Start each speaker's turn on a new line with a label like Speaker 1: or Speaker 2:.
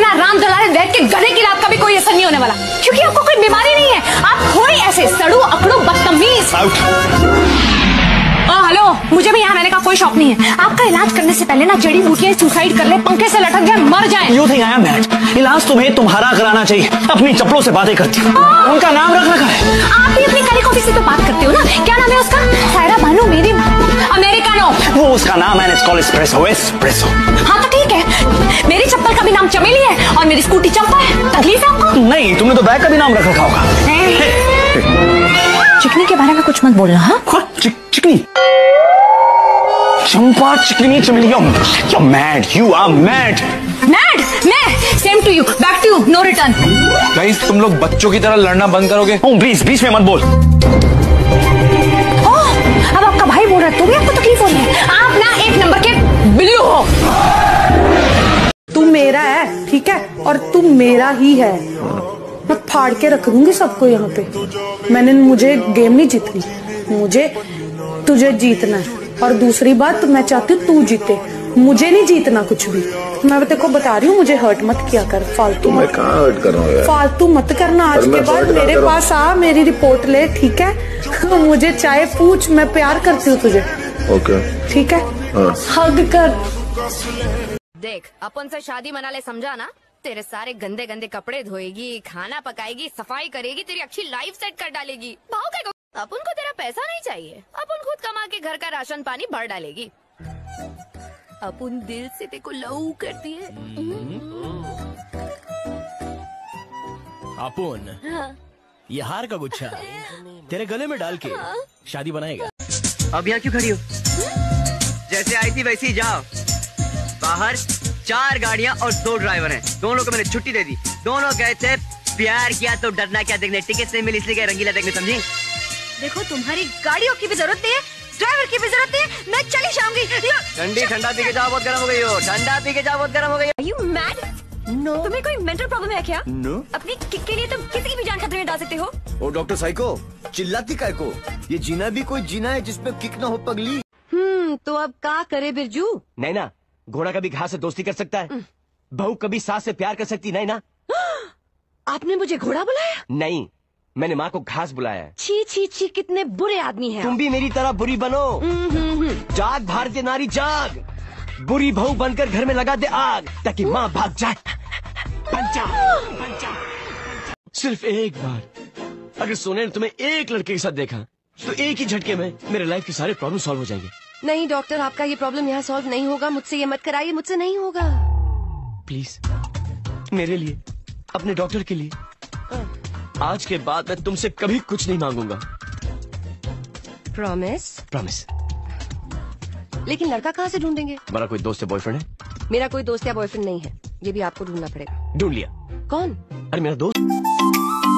Speaker 1: बिना राम दुलारे वैद के गधे की रात का भी कोई असर नहीं होने वाला, क्योंकि आपको कोई बीमारी नहीं है। आप हो ही ऐसे सड़ू अकड़ू बदतमीज। हेलो, मुझे भी यहाँ रहने का कोई शौक नहीं है। आपका इलाज करने से पहले ना जड़ी बूटियां सुसाइड कर ले, पंखे से लटक जाए, मर जाए।
Speaker 2: You think I am mad? इलाज तुम्हें तुम्हारा कराना चाहिए। अपनी चप्पलों से बातें करती हो, उनका नाम रख रखा है।
Speaker 1: आप भी अपनी काली कॉफी से तो बात करते हो ना, क्या नाम है उसका? सायरा बानो मेरी अमेरिकानो।
Speaker 2: वो उसका नाम है, इट्स कॉल्ड एस्प्रेसो। एस्प्रेसो।
Speaker 1: हाँ तो ठीक है, मेरी चप्पल का भी नाम चमेली है और मेरी स्कूटी चंपा है। तकलीफ है आपको?
Speaker 2: नहीं, तुमने तो बैग का भी नाम रख रखा होगा।
Speaker 1: चिकनी के बारे में कुछ मत बोलना। हाँ
Speaker 2: चिकनी, चंपा, चिकनी, चमेली। You're mad. You are mad.
Speaker 1: Mad? मैं? Same to you. Back to you. No return.
Speaker 3: Guys, तुम लोग बच्चों की तरह लड़ना बंद करोगे?
Speaker 2: प्लीज बीच में मत बोल।
Speaker 1: अब आपका भाई बोल रहा है तो भी आपको तकलीफ हो रही है। आप ना एक नंबर के बिल्लू हो।
Speaker 4: तू मेरा है, ठीक है, और तू मेरा ही है। मैं फाड़ के रख दूंगी सबको यहाँ पे। मुझे गेम नहीं जीतनी, मुझे तुझे जीतना है। और दूसरी बात, मैं चाहती हूँ तू जीते, मुझे नहीं जीतना कुछ भी। मैं तेरे को बता रही हूँ, मुझे हर्ट मत किया कर फालतू।
Speaker 5: मैं कहाँ हर्ट कर रहा हूँ यार?
Speaker 4: फालतू मत करना। आज के बाद मेरे पास आ, मेरी रिपोर्ट ले, ठीक है? मुझे चाहे पूछ, मैं प्यार करती हूँ तुझे।
Speaker 5: ओके,
Speaker 4: ठीक है? हग कर।
Speaker 6: देख, अपन से शादी मना ले, समझा ना? तेरे सारे गंदे गंदे कपड़े धोएगी, खाना पकाएगी, सफाई करेगी, तेरी अच्छी लाइफ सेट कर डालेगी। भाव क्या? अपन को तेरा पैसा नहीं चाहिए, अपन खुद कमा के घर का राशन पानी भर डालेगी। अपन दिल से तेरे को लव करती है।
Speaker 7: अपन ये हार का गुच्छा तेरे गले में डाल के शादी बनाएगा।
Speaker 8: अब यहाँ क्यों खड़ी हो? जैसे आई थी वैसे ही जाओ। बाहर 4 गाड़ियाँ और 2 ड्राइवर हैं। दोनों को मैंने छुट्टी दे दी। दोनों गए थे प्यार किया तो डरना क्या देखने, टिकट नहीं मिली इसलिए गए रंगीला देखने, समझी?
Speaker 6: देखो, तुम्हारी गाड़ियों की भी जरूरत नहीं है, ड्राइवर की भी जरूरत नहीं है, मैं चली जाऊंगी।
Speaker 8: ठंडी ठंडा पी के जाओ, बहुत गर्म हो गई हो। ठंडा पी के जाओ, बहुत गर्म हो गई हो।
Speaker 6: Are you mad? No. तुम्हें कोई मेंटल प्रॉब्लम है क्या?
Speaker 5: No.
Speaker 6: अपनी किक के लिए तुम किसी की भी जान खतरे में डाल सकते हो।
Speaker 5: ओ डॉक्टर साइको, चिल्लाती काय को? ये जीना भी कोई जीना है जिसपे किक ना हो पगली।
Speaker 6: तो अब क्या करे बिरजू?
Speaker 7: नहीं ना, घोड़ा कभी घास से दोस्ती कर सकता है, बहू कभी सास से प्यार कर सकती, नहीं ना?
Speaker 6: आपने मुझे घोड़ा बुलाया?
Speaker 7: नहीं, मैंने माँ को घास बुलाया है।
Speaker 6: छी छी छी, कितने बुरे आदमी हैं।
Speaker 7: तुम भी मेरी तरह बुरी बनो। जाग भारतीय नारी जाग, बुरी बहू बनकर घर में लगा दे आग, ताकि माँ भाग जाए। पंचा, पंचा। सिर्फ एक बार अगर सोने ने तुम्हें एक लड़के के साथ देखा तो एक ही झटके में मेरे लाइफ के सारे प्रॉब्लम सॉल्व हो जाएंगे।
Speaker 6: नहीं डॉक्टर, आपका ये प्रॉब्लम यहाँ सॉल्व नहीं होगा। मुझसे ये मत कराइए, मुझसे नहीं होगा।
Speaker 7: प्लीज, मेरे लिए, अपने डॉक्टर के लिए, आज के बाद मैं तुमसे कभी कुछ नहीं मांगूंगा।
Speaker 6: प्रॉमिस?
Speaker 7: प्रॉमिस।
Speaker 6: लेकिन लड़का कहाँ से ढूंढेंगे?
Speaker 7: तुम्हारा कोई दोस्त या बॉयफ्रेंड है?
Speaker 6: मेरा कोई दोस्त या बॉयफ्रेंड नहीं है, ये भी आपको ढूंढना पड़ेगा।
Speaker 7: ढूंढ लिया।
Speaker 6: कौन?
Speaker 7: अरे मेरा दोस्त।